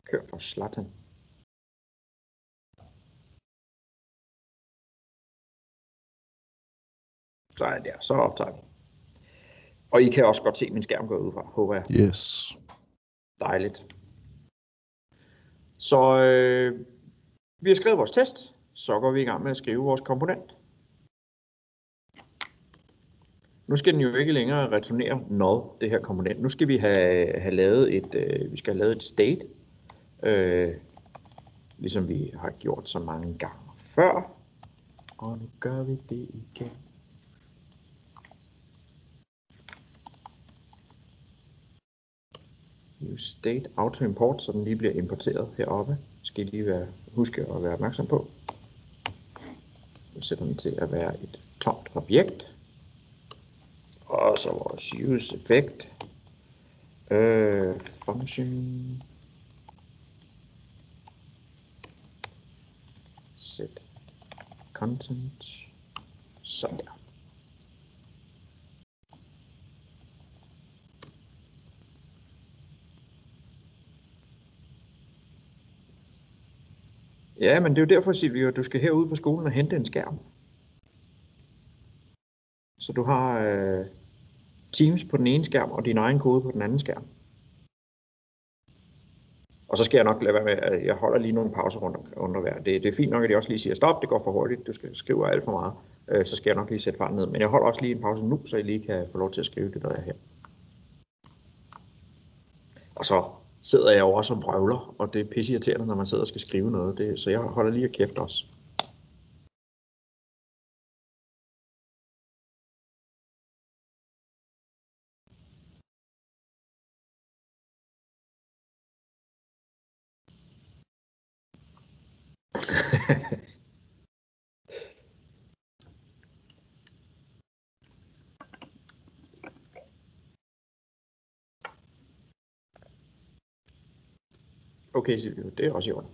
Kør for Zlatan. Så er det der, så optager vi. Og I kan også godt se min skærm gå ud fra, håber jeg. Yes. Dejligt. Så vi har skrevet vores test, så går vi i gang med at skrive vores komponent. Nu skal den jo ikke længere returnere null, det her komponent. Nu skal vi have lavet et state, ligesom vi har gjort så mange gange før. Og nu gør vi det igen. Use state auto import, så den lige bliver importeret heroppe. Skal I lige huske at være opmærksom på. Nu sætter den til at være et tomt objekt. Og så vores use effect. Function. Set content. Sådan der. Ja, men det er jo derfor, Silvio, du skal herude på skolen og hente en skærm. Så du har Teams på den ene skærm og din egen kode på den anden skærm. Og så skal jeg nok lade være med, at jeg holder lige nogle pauser under hver. Det er fint nok, at jeg også lige siger stop, det går for hurtigt, du skal skrive alt for meget. Så skal jeg nok lige sætte farten ned. Men jeg holder også lige en pause nu, så I lige kan få lov til at skrive det, der er her. Og så sidder jeg jo også og vrøvler, og det er pisseirriterende, når man sidder og skal skrive noget. Så jeg holder lige kæft også. Okay, Silvio, det er også i orden.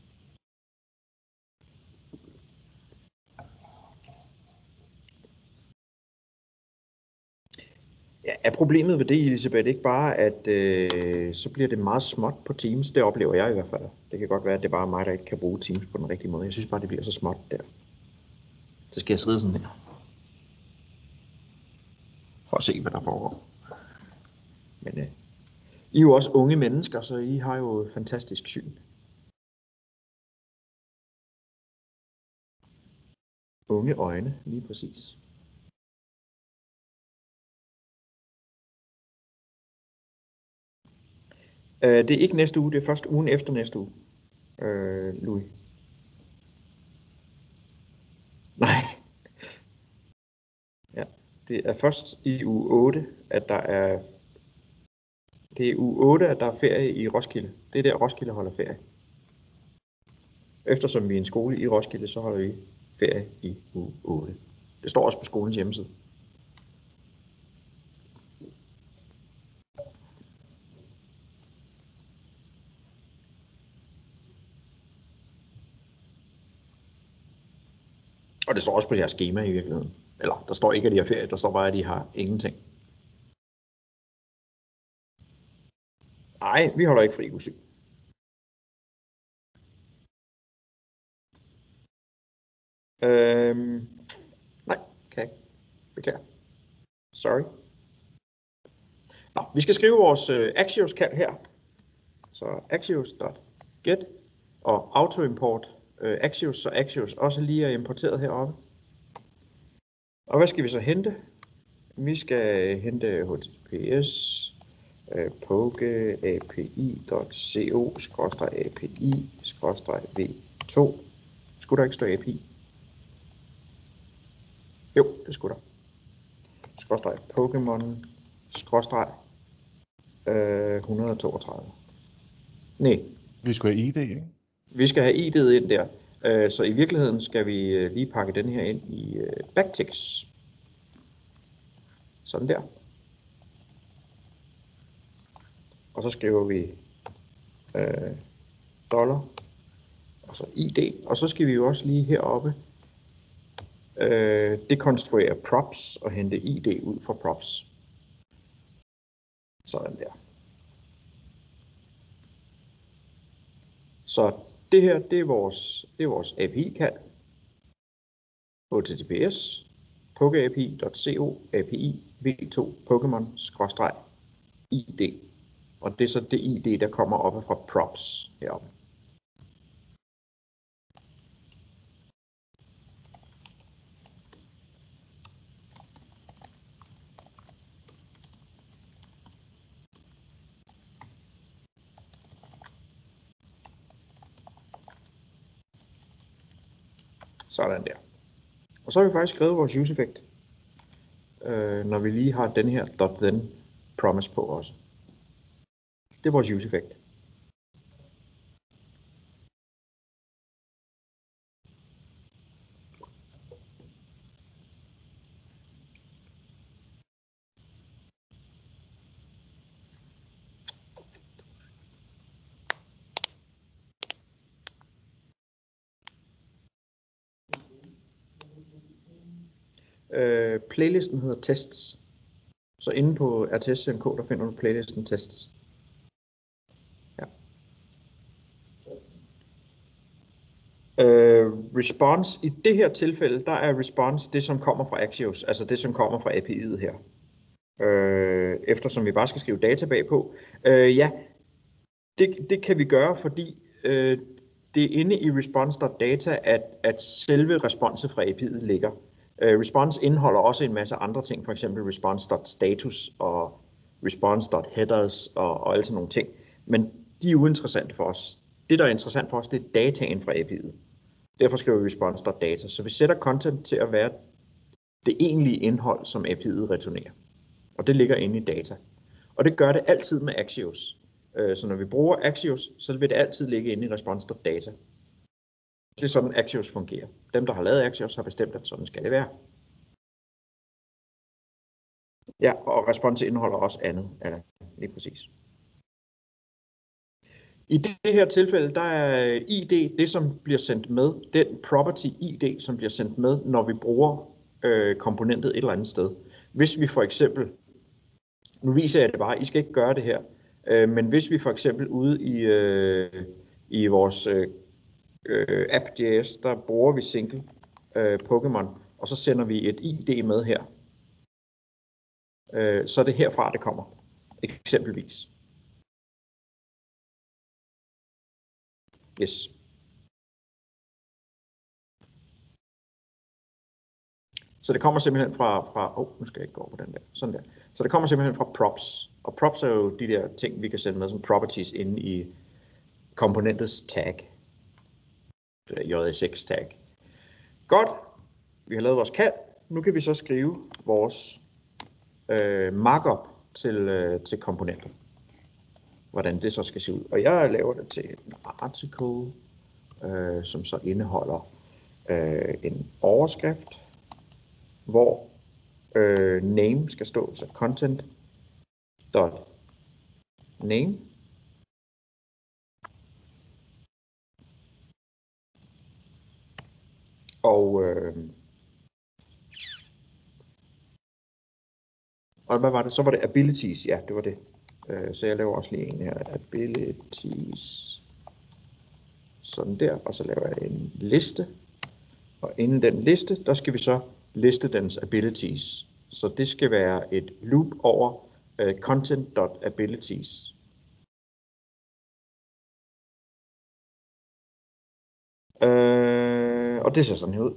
Ja, er problemet ved det, Elisabeth, ikke bare, at så bliver det meget småt på Teams? Det oplever jeg i hvert fald. Det kan godt være, at det er bare mig, der ikke kan bruge Teams på den rigtige måde. Jeg synes bare, det bliver så småt der. Så skal jeg sidde sådan her. For at se, hvad der foregår. Men I er jo også unge mennesker, så I har jo et fantastisk syn. Unge øjne, lige præcis. Det er ikke næste uge, det er først ugen efter næste uge, Louis. Nej. Ja, det er først i uge 8, at der er... Det er uge 8, at der er ferie i Roskilde. Det er der, Roskilde holder ferie. Eftersom vi er en skole i Roskilde, så holder vi ferie i uge 8. Det står også på skolens hjemmeside. Og det står også på deres schema i virkeligheden. Eller, der står ikke, at de har ferie, der står bare, at de har ingenting. Nej, vi holder ikke fri uge 7. Nej, kan ikke. Beklager. Sorry. Nå, vi skal skrive vores Axios-kald her. Så axios.get og autoimport Axios, så Axios også lige er importeret heroppe. Og hvad skal vi så hente? Vi skal hente https poke api.co/api/v2. Skulle der ikke stå API? Jo, det skulle der. Pokémon 132. Nej. Vi skal have ID, ikke? Vi skal have ID'et ind der. Så i virkeligheden skal vi lige pakke den her ind i backticks. Sådan der. Og så skriver vi dollar. Og så ID. Og så skal vi jo også lige heroppe dekonstruere props og hente ID ud fra props. Sådan der. Så det her, det er vores API-kald. HTTPS pokeapi.co API v2 Pokémon-id. Og det er så det ID, der kommer oppe fra props heroppe. Sådan der. Og så har vi faktisk skrevet vores useEffect, når vi lige har den her .then promise på også. Det er vores useEffect. Playlisten hedder tests. Så inde på RTS.nk, der finder du playlisten tests. Ja. Response, i det her tilfælde, der er response det, som kommer fra Axios, altså det, som kommer fra API'et her. Eftersom vi bare skal skrive data bagpå. Ja, det kan vi gøre, fordi det er inde i response.data, at selve responset fra API'et ligger. Response indeholder også en masse andre ting, for eksempel response.status og response.headers og alle sådan nogle ting. Men de er uinteressante for os. Det, der er interessant for os, det er dataen fra API'et. Derfor skriver vi response.data. Så vi sætter content til at være det egentlige indhold, som API'et returnerer. Og det ligger inde i data. Og det gør det altid med Axios. Så når vi bruger Axios, så vil det altid ligge inde i response.data. Det er sådan, Axios fungerer. Dem, der har lavet Axios, har bestemt, at sådan skal det være. Ja, og response indeholder også andet. Ja, lige præcis. I det her tilfælde, der er ID det, som bliver sendt med, den property ID, som bliver sendt med, når vi bruger komponentet et eller andet sted. Hvis vi for eksempel, nu viser jeg det bare, I skal ikke gøre det her, men hvis vi for eksempel ude i vores app.js, der bruger vi single Pokémon, og så sender vi et ID med her, så er det herfra, det kommer, eksempelvis. Yes. Så det kommer simpelthen fra nu skal jeg ikke gå på den der, sådan der. Så det kommer simpelthen fra props, og props er jo de der ting, vi kan sende med som properties inde i komponentets tag, det der JSX tag. Godt, vi har lavet vores kald, nu kan vi så skrive vores markup til komponentet, hvordan det så skal se ud. Og jeg laver det til en article, som så indeholder en overskrift, hvor name skal stå, så content.name. Og hvad var det? Så var det abilities, ja, det var det. Så jeg laver også lige en her, abilities, sådan der, og så laver jeg en liste. Og inden den liste, der skal vi så liste dens abilities. Så det skal være et loop over content.abilities. Og det ser sådan her ud.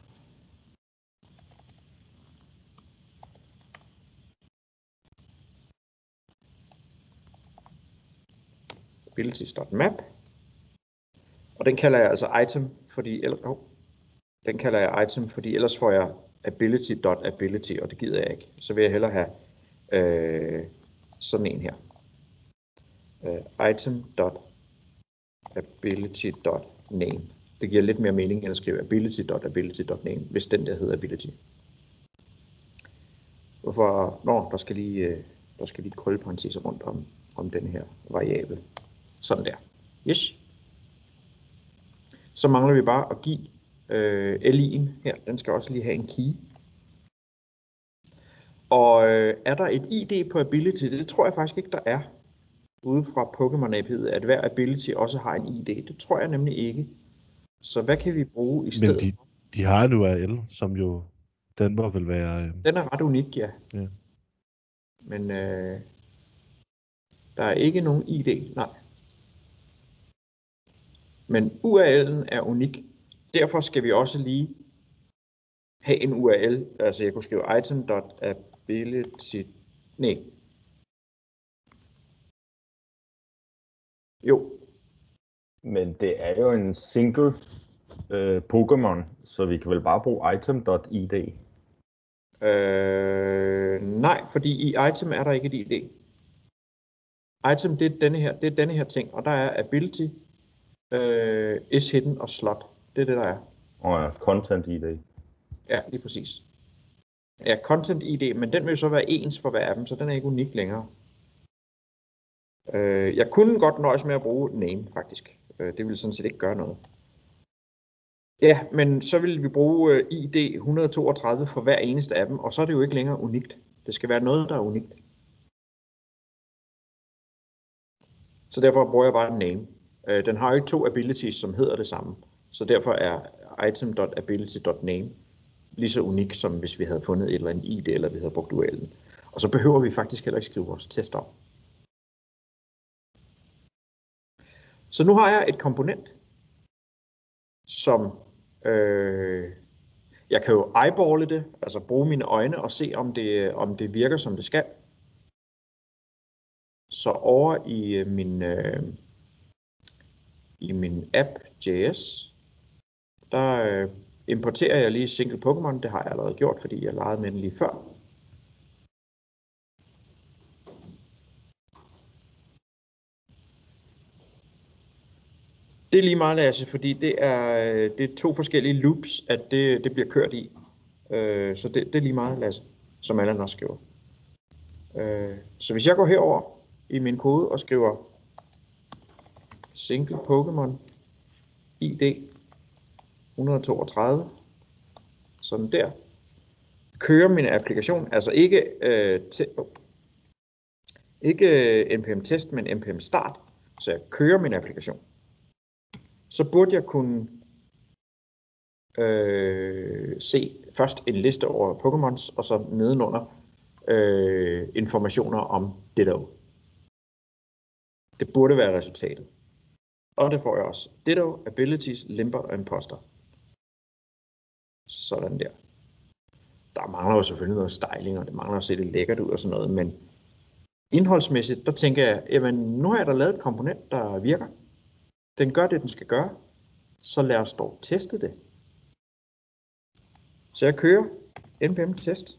Abilities.map. Og den kalder jeg altså item, fordi ellers får jeg ability.ability, og det gider jeg ikke. Så vil jeg hellere have sådan en her. Item.ability.name. Det giver lidt mere mening end at skrive ability.ability.name, hvis den der hedder ability. Hvorfor? Der skal lige krølleparenteser rundt om den her variabel. Sådan der. Yes. Så mangler vi bare at give li'en her. Den skal også lige have en key. Og er der et ID på ability? Det tror jeg faktisk ikke, der er. ude fra Pokémon-API'et, at hver ability også har en ID. Det tror jeg nemlig ikke. Så hvad kan vi bruge i Men stedet? de har en URL, som jo, den må vel være... Den er ret unik, ja. Ja. Men der er ikke nogen ID, nej. Men URL'en er unik. Derfor skal vi også lige have en URL. Altså jeg kunne skrive item.ability. Nej. Jo. Men det er jo en single Pokémon, så vi kan vel bare bruge item.id. Nej, fordi i item er der ikke et ID. Item, det er denne her ting, og der er ability, is hidden og slot. Det er det, der er. Og ja, content ID. Ja, lige præcis. Ja, content ID, men den vil så være ens for hver af dem, så den er ikke unik længere. Jeg kunne godt nøjes med at bruge name, faktisk. Det ville sådan set ikke gøre noget. Ja, men så vil vi bruge ID 132 for hver eneste af dem, og så er det jo ikke længere unikt. Det skal være noget, der er unikt. Så derfor bruger jeg bare name. Den har jo ikke to abilities, som hedder det samme. Så derfor er item.ability.name lige så unik, som hvis vi havde fundet et eller andet ID, eller vi havde brugt URL'en. Og så behøver vi faktisk heller ikke skrive vores test om. Så nu har jeg et komponent, som jeg kan jo eyeballe det, altså bruge mine øjne og se, om det virker, som det skal. Så over i min app.js, der importerer jeg lige single Pokémon. Det har jeg allerede gjort, fordi jeg legede med den lige før. Det er lige meget, Lasse, fordi det er to forskellige loops, at det bliver kørt i. Så det er lige meget, Lasse, som Allan også skriver. Så hvis jeg går herover i min kode og skriver single Pokémon ID 132, sådan der, kører min applikation, altså ikke npm test, men npm start, så jeg kører min applikation. Så burde jeg kunne se først en liste over Pokémons, og så nedenunder informationer om Ditto. Det burde være resultatet. Og det får jeg også. Ditto, Abilities, Limber og Imposter. Sådan der. Der mangler jo selvfølgelig noget styling, og det mangler at se det lækkert ud og sådan noget, men indholdsmæssigt, der tænker jeg, jamen nu har jeg da lavet et komponent, der virker. Den gør det, den skal gøre. Så lad os dog teste det. Så jeg kører npm test.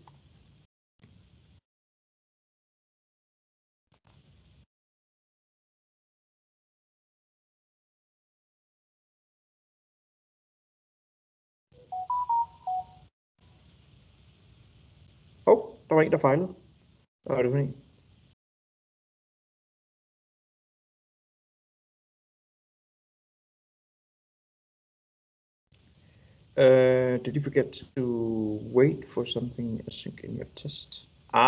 Der var en, der fejlede. Hvad var det for en? Did you forget to wait for something async in your test?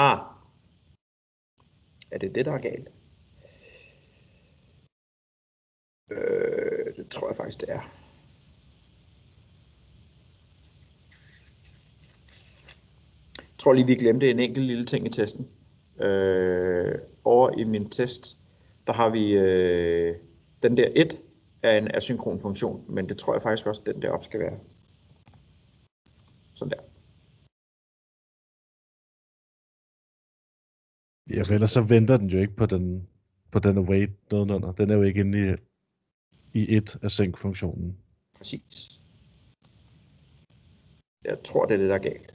Er det det, der er galt? Det tror jeg faktisk, det er. Jeg tror lige, vi glemte en enkelt lille ting i testen. Over i min test, der har vi den der 1 er en asynkron funktion, men det tror jeg faktisk også, den der op skal være. Sådan der. Ja, for ellers så venter den jo ikke på den await nedenunder. Den er jo ikke inde i et async-funktionen. Præcis. Jeg tror, det er det, der er galt.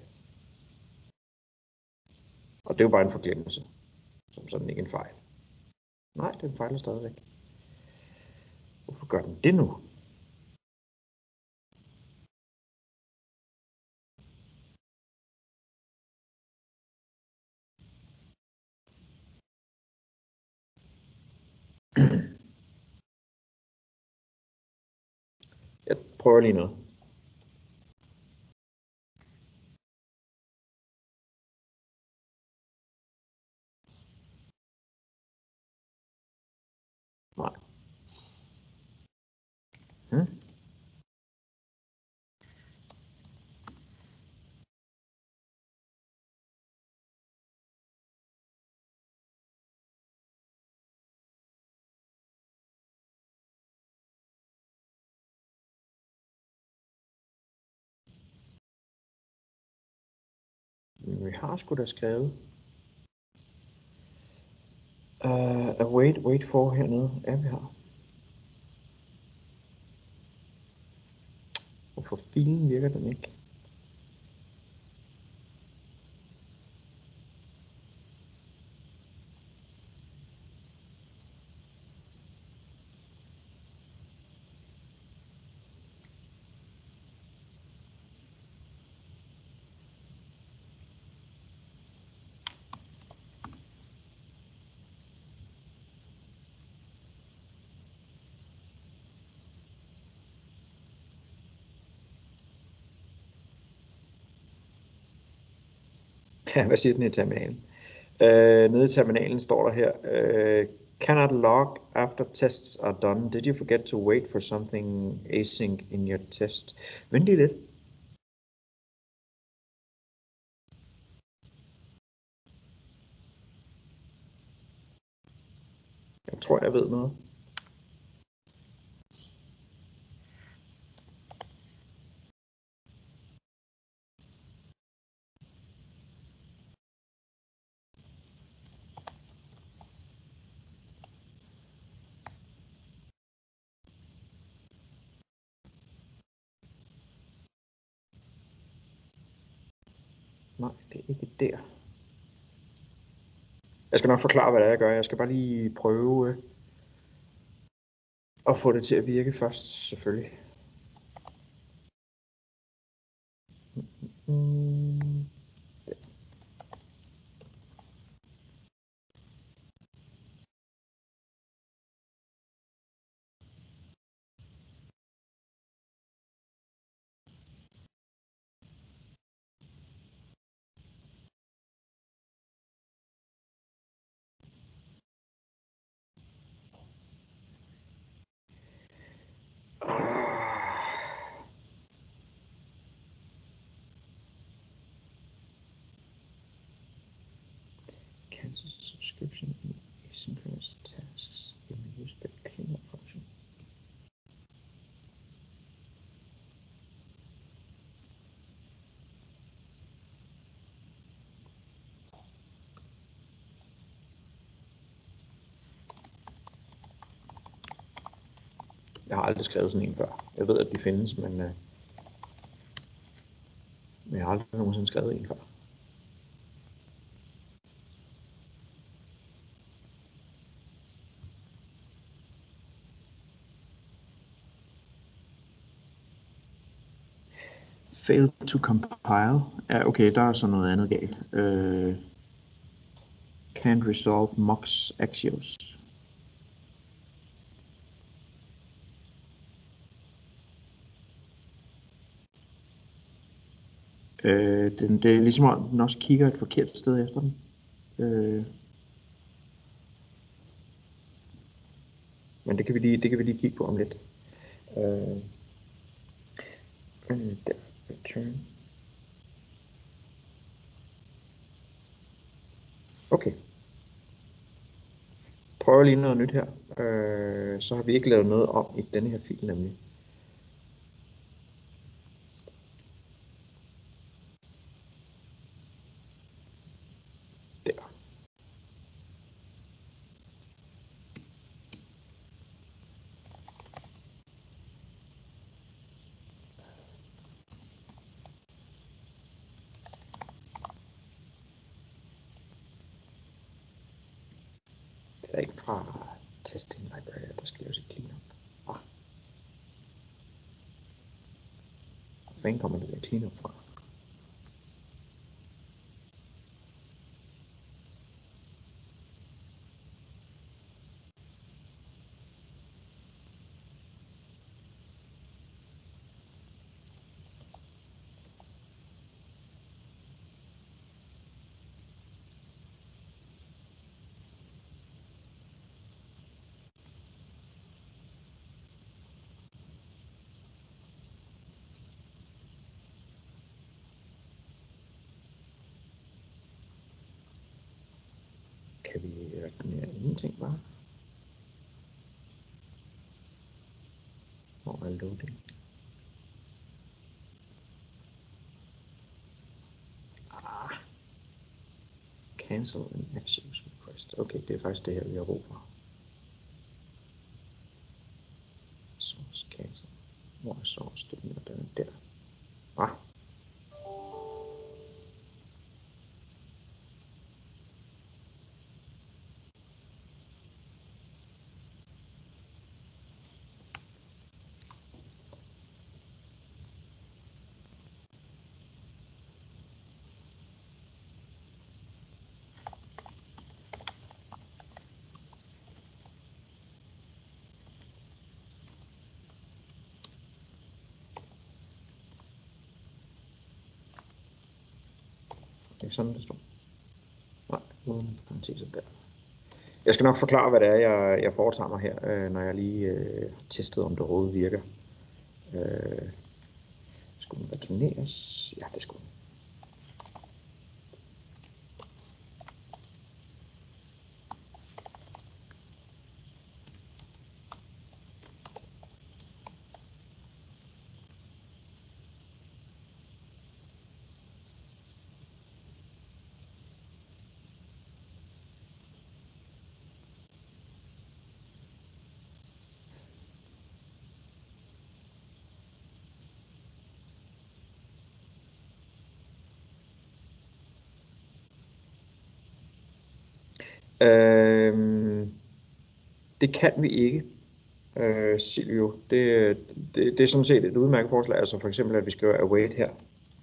Og det er jo bare en forglemmelse, som sådan ikke en fejl. Nej, den fejler stadigvæk. Hvorfor gør den det nu? Jeg prøver lige noget. Nej. Hmm. Vi har sgu da skrevet. Wait for hernede. Ja, vi har. Hvorfor filen virker den ikke? Ja, hvad siger den i terminalen? Nede i terminalen står der her, cannot log after tests are done. Did you forget to wait for something async in your test? Vent lige lidt. Jeg tror, jeg ved noget. Nej, det er ikke der. Jeg skal nok forklare, hvad det er, jeg gør. Jeg skal bare lige prøve at få det til at virke først, selvfølgelig. Cancel subscription in asynchronous tasks in the use the cleanup function. Jeg har aldrig skrevet sådan en før. Jeg ved, at de findes, men jeg har aldrig nogensinde skrevet en før. Fail to compile. Ja, okay, der er så noget andet galt. Can't resolve mux axios. Det er ligesom om den også kigger et forkert sted efter den. Men det kan vi lige kigge på om lidt. Der, return. Okay. Prøver lige noget nyt her. Så har vi ikke lavet noget om i denne her fil nemlig. Der. Det er ikke fra testing library, der skal laves et cleanup. Hvordan kommer det der cleanup fra? Kan vi returnere ingenting bare? Hvor er loading? Cancel an Axios request. Okay, det er faktisk det her, vi har brug for. Source cancel. Hvor er source? Den er der. Ah. Det er sådan, det står. Nej, uden parenteser der. Jeg skal nok forklare, hvad det er, jeg foretager mig her, når jeg lige har testet, om det overhovedet virker. Skulle den returneres? Ja, det skulle den. Det kan vi ikke, Silvio. Det er sådan set et udmærket forslag, altså for eksempel, at vi skriver await her.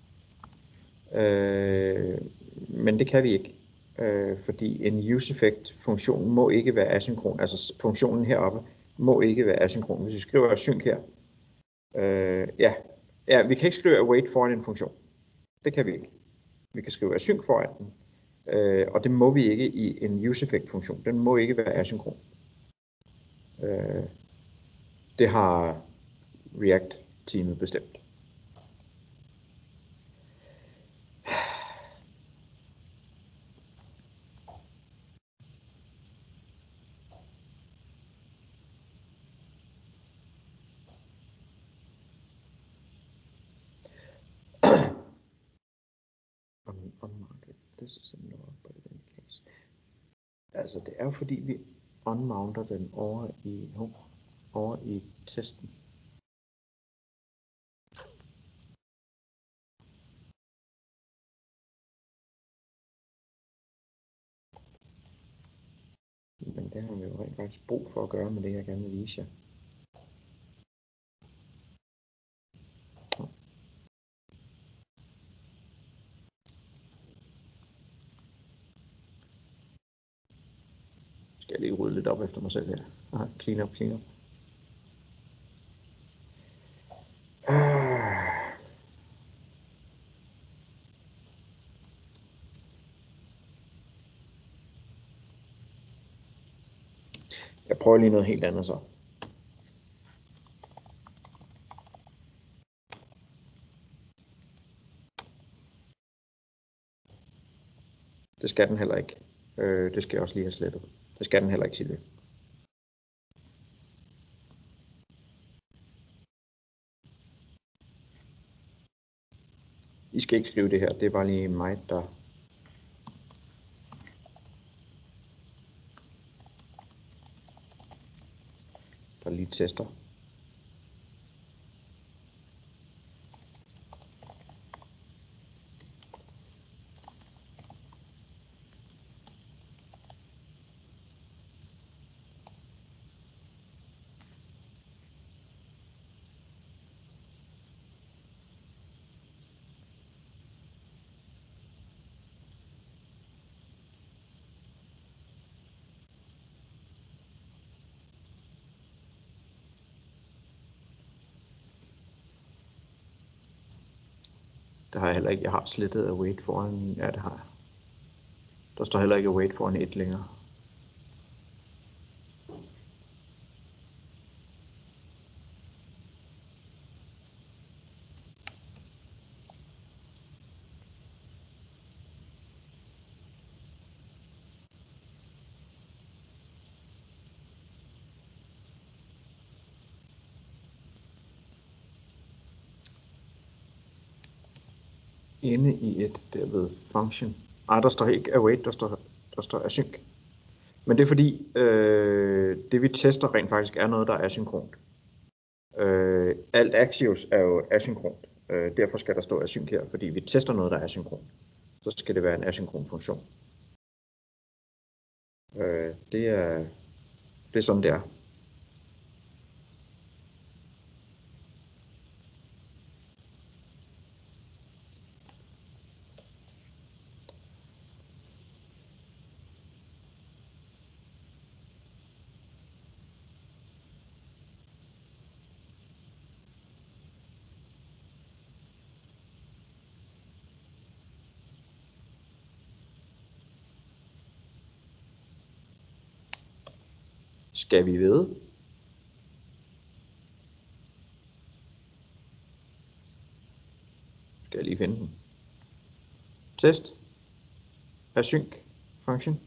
Men det kan vi ikke, fordi en useEffect-funktion må ikke være asynkron, altså funktionen heroppe må ikke være asynkron. Hvis vi skriver async her, ja, vi kan ikke skrive await foran en funktion. Det kan vi ikke. Vi kan skrive async foran den, og det må vi ikke i en useEffect-funktion. Den må ikke være asynkron. Det har React-teamet bestemt. Unmounted. This is a no, but in any case. Altså, det er jo fordi, vi unmounter den over i testen. Men det har vi jo rent faktisk brug for at gøre med det, jeg gerne vil vise jer. Skal jeg lige rydde lidt op efter mig selv her. Clean up. Jeg prøver lige noget helt andet så. Det skal den heller ikke. Det skal jeg også lige have slettet. Det skal den heller ikke, Silje. I skal ikke skrive det her. Det er bare lige mig, der lige tester. Det har jeg heller ikke. Jeg har slettet await foran. Ja, det har jeg. Der står heller ikke await foran 1 længere. inde i et derved function. Der står ikke await, der står async. Men det er fordi, det vi tester rent faktisk er noget, der er asynkront. Alt Axios er jo asynkront. Derfor skal der stå async her, fordi vi tester noget, der er asynkront. Så skal det være en asynkron funktion. Det er sådan, det er. Skal vi ved? Skal jeg lige finde den? Test. Async function.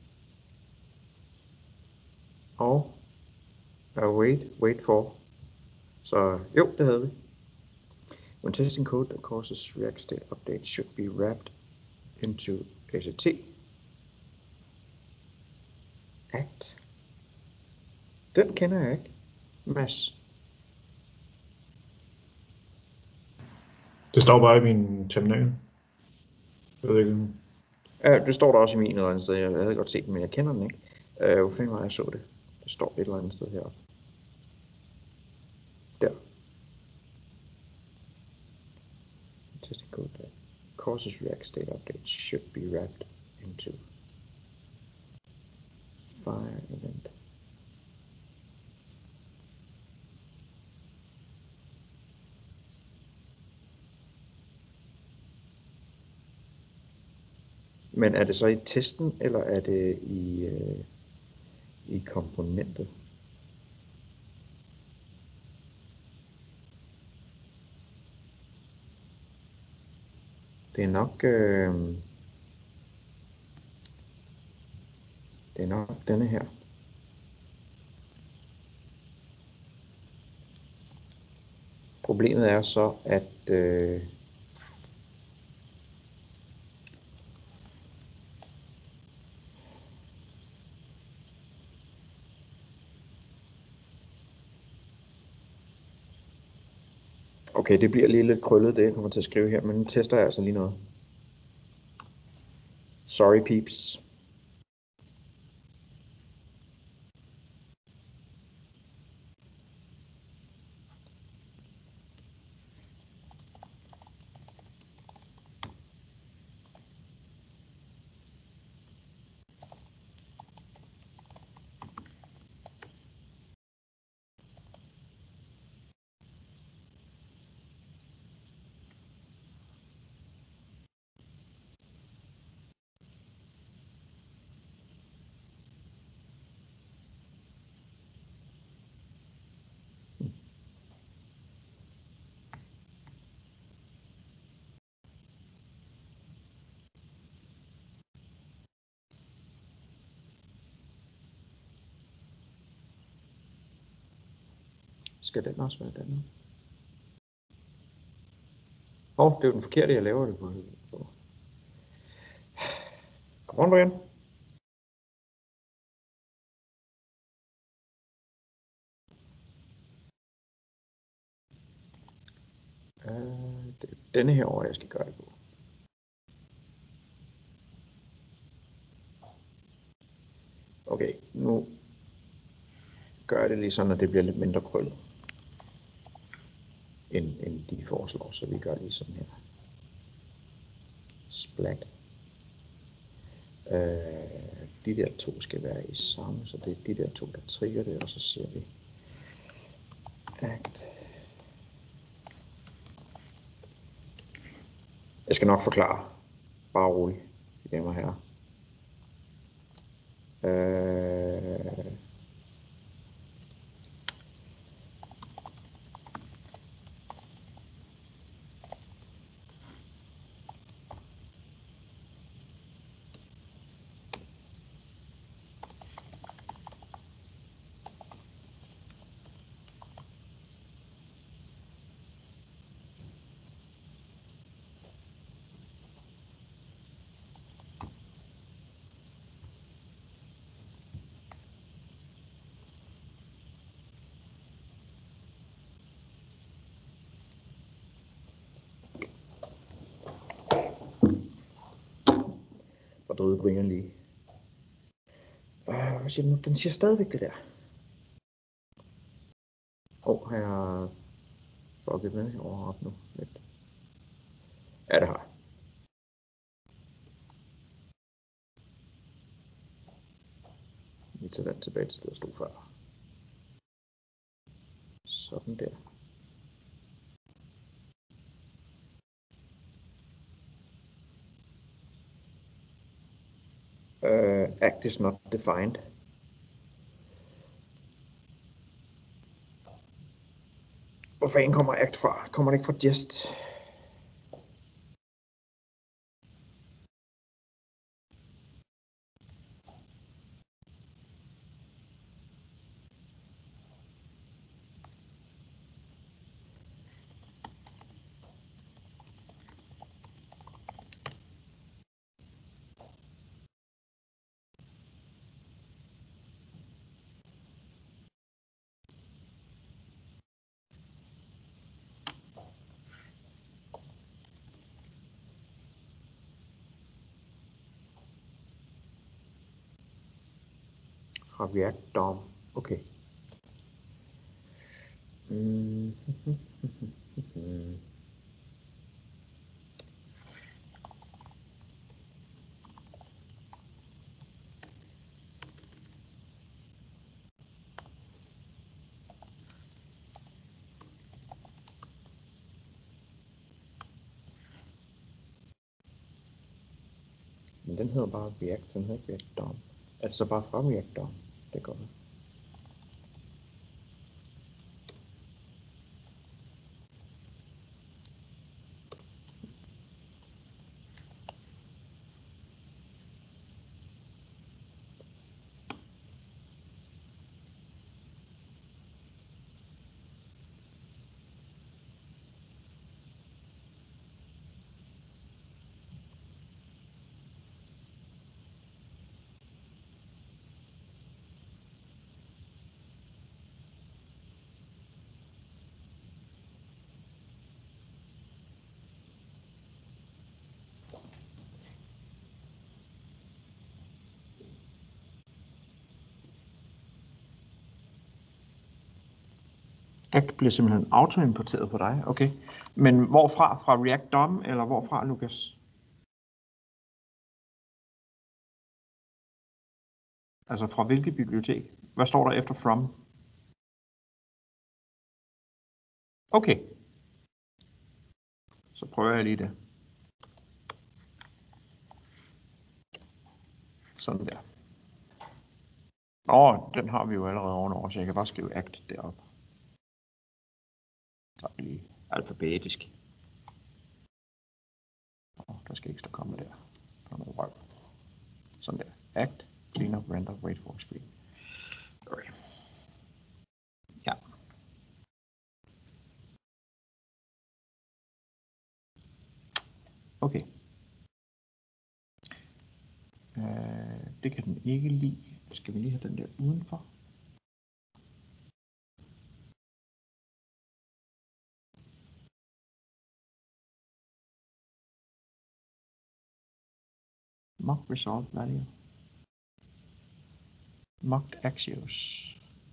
Og wait for. Så jo, det havde vi. When testing code that causes React state updates should be wrapped into ACT. Act. Den kender jeg ikke. Mads. Det står bare i min terminal. Jeg ved ikke. Ja, det står der også i min et eller andet sted. Jeg havde godt set den, men jeg kender den ikke. Hvor fanden var jeg så det? Det står et eller andet sted heroppe. Der. Testing code that causes React state updates should be wrapped into fire event. Men er det så i testen, eller er det i komponentet? Det er nok denne her. Problemet er så, at okay, det bliver lige lidt krøllet, det jeg kommer til at skrive her, men nu tester jeg altså lige noget. Sorry peeps. Skal den også være den? Det er jo den forkerte, jeg laver det på. Godmorgen, Brian. Det er denne her over, jeg skal gøre det på. Okay, nu gør jeg det lige sådan, at det bliver lidt mindre krøllet, end de foreslår, så vi gør det lige sådan her. Splat. De der to skal være i samme, så det er de der to, der trigger det, og så ser vi act. Jeg skal nok forklare. Bare rolig, damer og herrer. døde Brian lige. Hvad siger den nu? Den siger stadigvæk det der. Har jeg fucket med op nu lidt? Ja, det har jeg. Vi tager den tilbage til det, der stod før. Sådan der. Act is not defined. Hvor fanden kommer act fra? Kommer det ikke fra just? Fra React DOM. Okay. Men den hedder bare React, den hedder ikke React DOM. Er det så bare fra React DOM? Det går. Act bliver simpelthen autoimporteret på dig, okay. Men hvorfra? Fra React DOM, eller hvorfra, Lukas? Altså fra hvilket bibliotek? Hvad står der efter from? Okay. Så prøver jeg lige det. Sådan der. Den har vi jo allerede ovenover, så jeg kan bare skrive act deroppe. Så tager vi lige alfabetisk. Der skal ikke stå komme der. Der er noget røv. Sådan der. Act, clean up, render, wait for screen. Okay. Ja. Okay. Det kan den ikke lide. Skal vi lige have den der udenfor? Mock result value. Mocked Axios.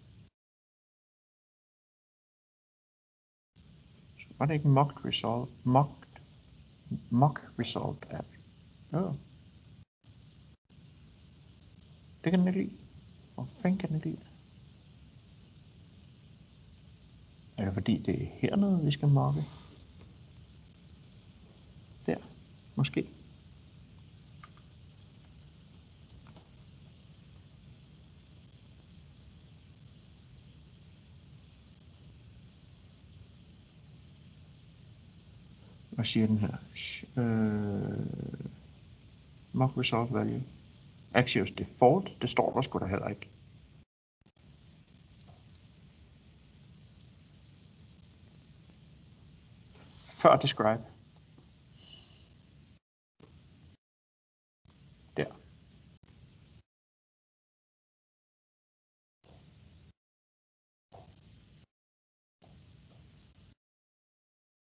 Var det ikke mocked result? Mock result app. Det kan den ikke lide. Hvor fanden kan den lide? Er det fordi det er hernede, vi skal mocke? Der, måske. Hvad siger den her? Mock result value. Axios default, det står der sgu da heller ikke. Før describe. Der.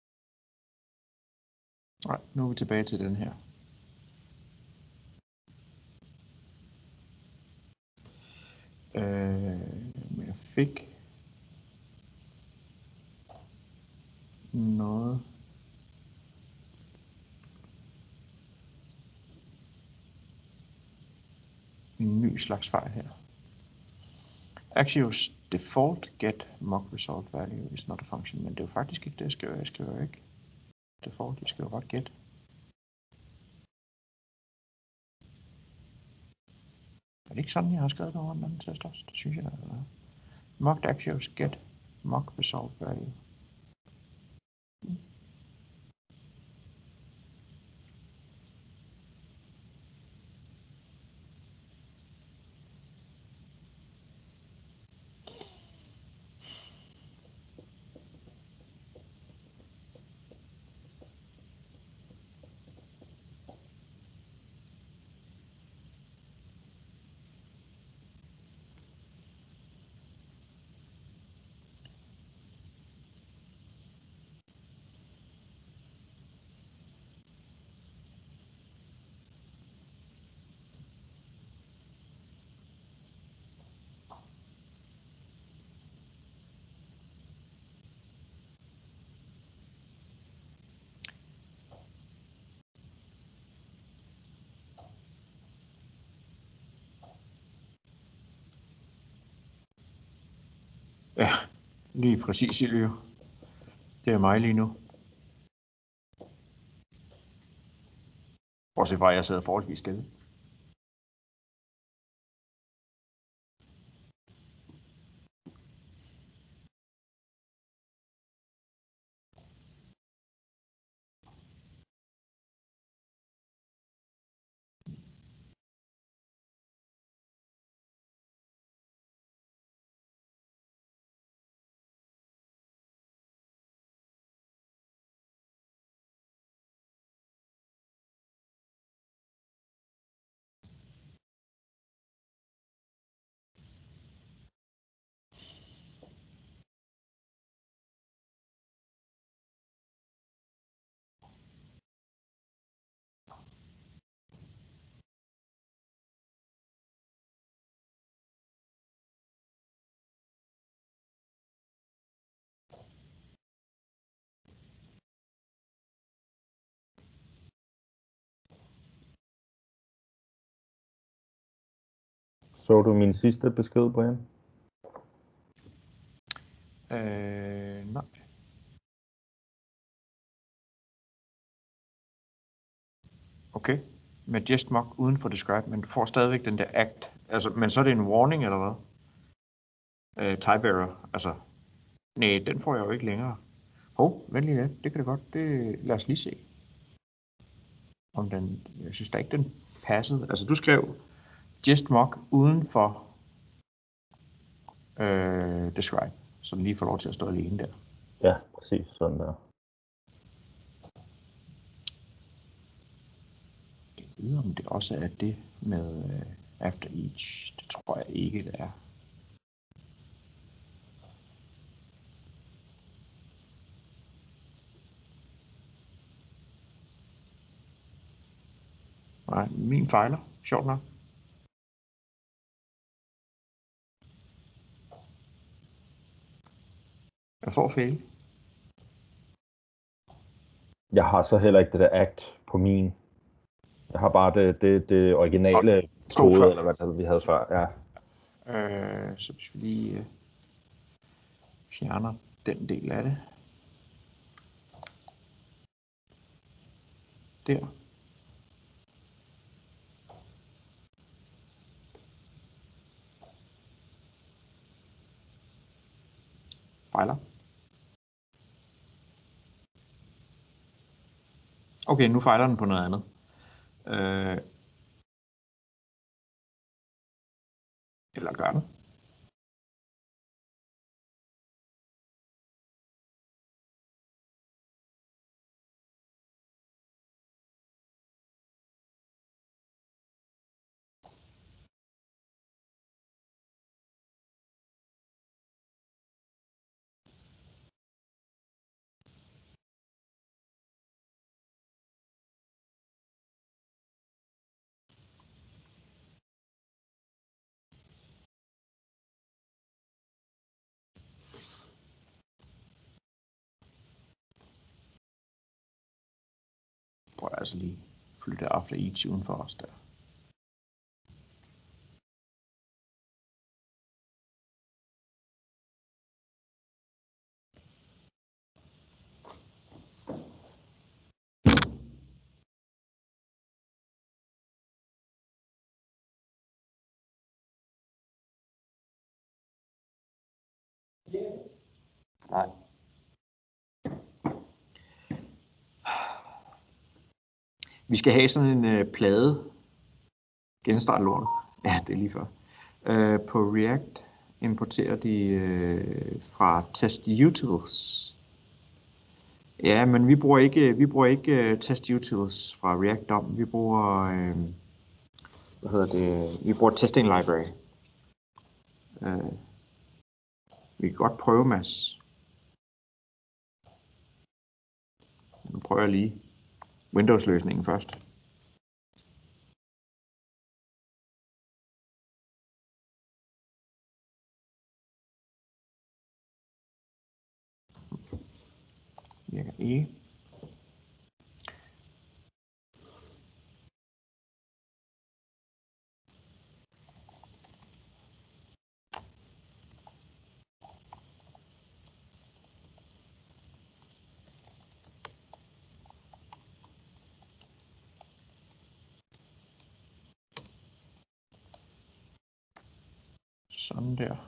Nej, nu er vi tilbage til den her. fik noget en ny slags fejl her. Axios default get mock result value is not a function, men det er jo faktisk ikke det, jeg skriver. Jeg skriver ikke default, jeg skriver bare get. Er det ikke sådan, jeg har skrevet det over den anden test også? Det synes jeg, der er. Mocked Axios get mock result value. Ja, lige præcis, Silvio. Det er mig lige nu. Bortset fra, at jeg sidder forholdsvis stille. Så du min sidste besked, Brian? Nej. Okay. Med just mock uden for describe, men du får stadigvæk den der act. Altså, men så er det en warning, eller hvad? Type error. Altså, nej, den får jeg jo ikke længere. Vent lige lidt. Det kan det godt. Lad os lige se. Om den, jeg synes da ikke, den passede. Altså, du skrev just mock uden for describe, så den lige får lov til at stå alene der. Ja, præcis sådan der. Jeg ved, om det også er det med after each. Det tror jeg ikke, det er. Nej, min fejler. Sjovt nok. Jeg får fail. Jeg har så heller ikke det der act på min. Jeg har bare det originale Stod kode, før. eller hvad vi havde før. Ja. Så hvis vi lige fjerner den del af det. Der. Fejler. Okay, nu fejler den på noget andet. Eller gør den? prøver jeg altså lige flytte After Each uden for os der. Nej. Vi skal have sådan en plade. Genstart lortet. Ja, det er lige før. På React importerer de fra test utils. Ja, men vi bruger ikke test utils fra React DOM. Vi bruger Vi bruger testing library. Vi kan godt prøve, Mads. Nu prøver jeg lige Windows-løsningen først. Virker ikke. Sådan der.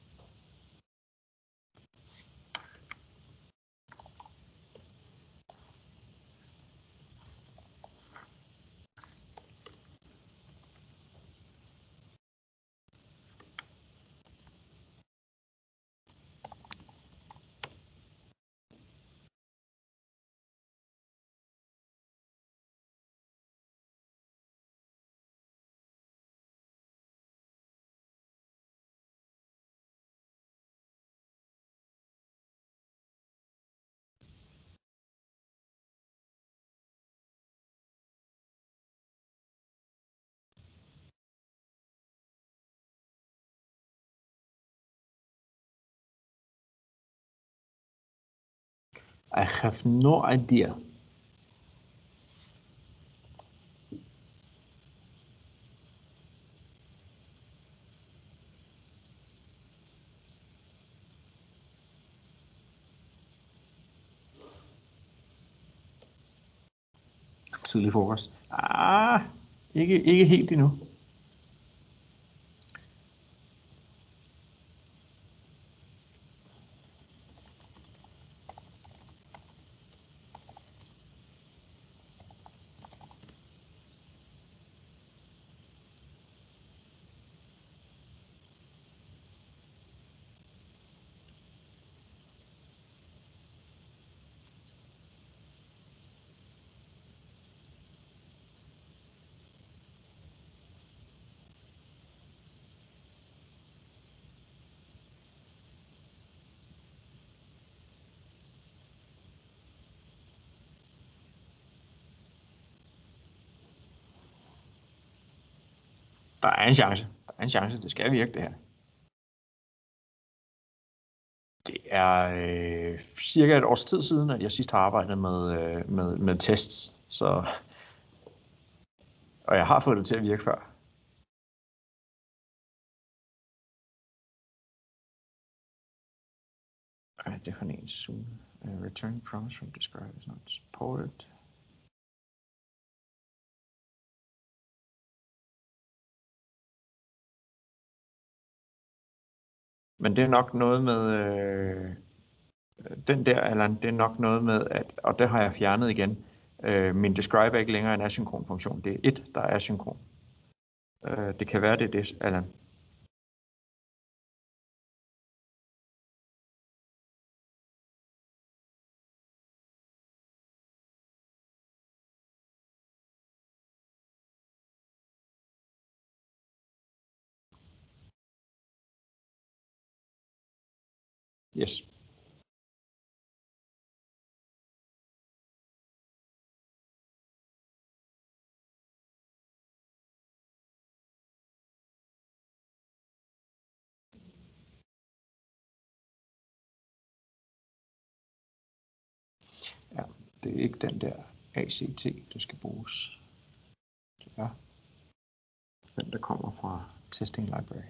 I have no idea. Tidlig frokost. Ikke helt endnu. Der er en chance. Der er en chance. Det skal virke, det her. Det er cirka et års tid siden, at jeg sidst har arbejdet med tests. Og jeg har fået det til at virke før. Det er en soon. Return promise from describe is not supported. Men det er nok noget med den der, eller det er nok noget med, at, og det har jeg fjernet igen. Min describe er ikke længere en asynkron funktion. Det er et, der er asynkron. Det kan være, det er det, Allan. Yes. Ja, det er ikke den der. ACT, det skal bruges. Det er den, der kommer fra Testing Library.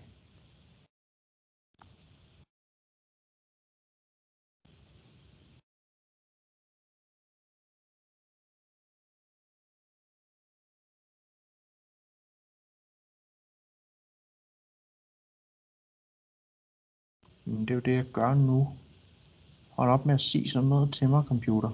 Men det er jo det, jeg gør nu. Hold op med at sige sådan noget til mig, computer.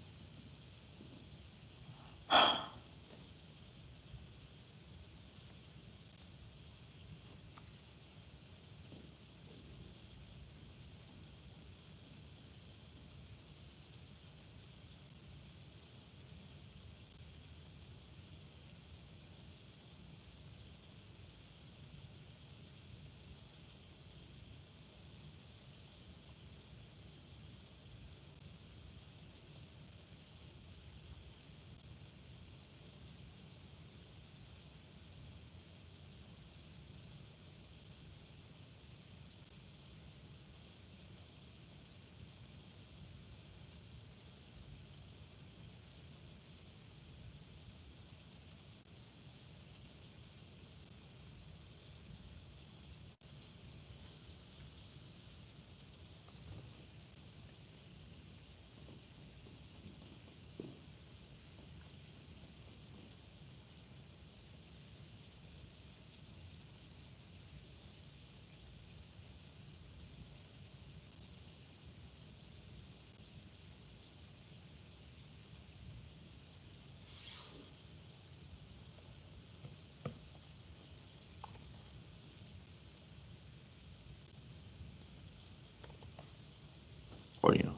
Prøv lige nu.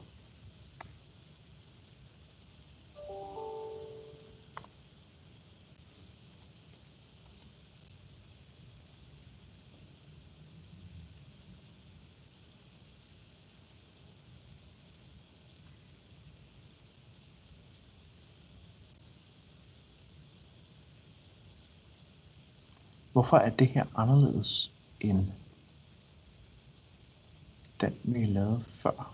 Hvorfor er det her anderledes end den, vi lavede før?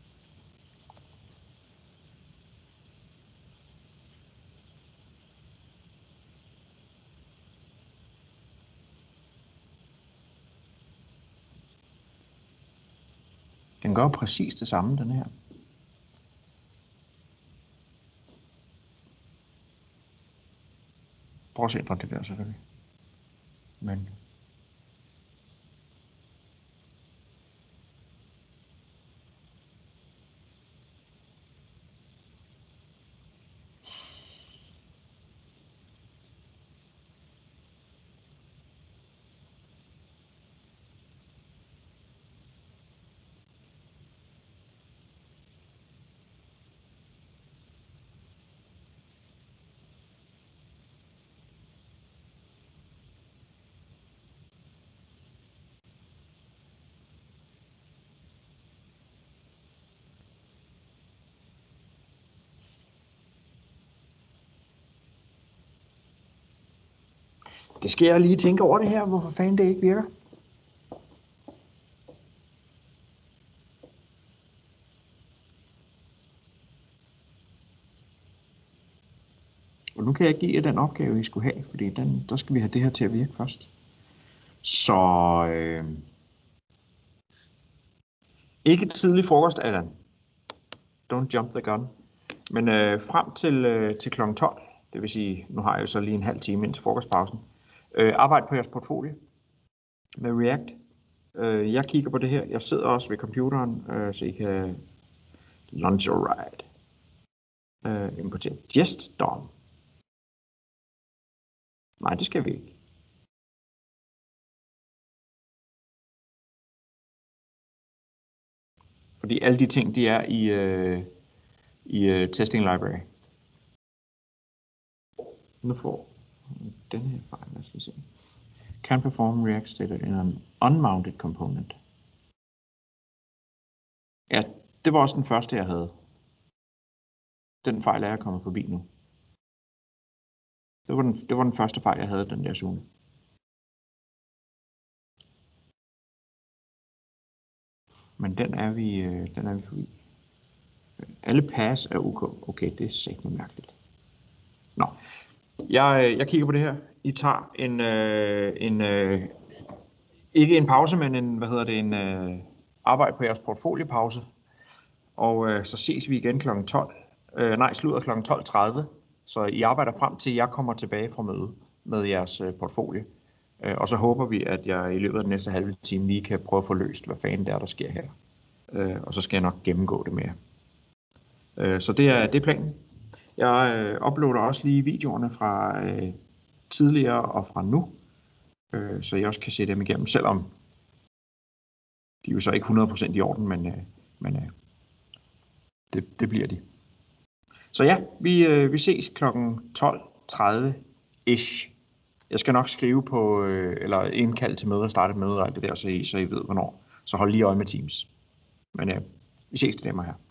Den gør præcis det samme, den her. Prøv at se på det der selvfølgelig. Men det skal jeg lige tænke over det her, hvorfor fanden det ikke virker. Og nu kan jeg give jer den opgave, I skulle have, fordi der skal vi have det her til at virke først. Så ikke tidlig frokost, Allan. Don't jump the gun. Men frem til kl. 12, det vil sige, nu har jeg jo så lige en halv time indtil frokostpausen. Arbejd på jeres portfolio med React. Jeg kigger på det her. Jeg sidder også ved computeren, så I kan launch or ride. Importere Jest DOM. Nej, det skal vi ikke. Fordi alle de ting, de er i Testing Library. Nu får den her fejl, lad os lige se. Can perform React stated in an unmounted component. Ja, det var også den første, jeg havde. Den fejl er jeg kommet forbi nu. Det var den første fejl, jeg havde, den der zone. Men den er vi forbi. Alle pass er OK. Okay, det er sikkert mærkeligt. Nå. Jeg kigger på det her. I tager ikke en pause, men en arbejde på jeres portfoliepause. Og så ses vi igen kl. 12. Slutter kl. 12:30. Så I arbejder frem til, jeg kommer tilbage fra møde med jeres portfolie. Og så håber vi, at jeg i løbet af den næste halve time lige kan prøve at få løst, hvad fanden der sker her. Og så skal jeg nok gennemgå det med jer. Så det er planen. Jeg uploader også lige videoerne fra tidligere og fra nu, så jeg også kan se dem igennem, selvom de er jo så ikke 100% i orden, men det bliver de. Så ja, vi ses kl. 12:30-ish. Jeg skal nok skrive på, eller indkalde til møde og starte et møde og alt det der, så I ved hvornår. Så hold lige øje med Teams. Men vi ses til dem her.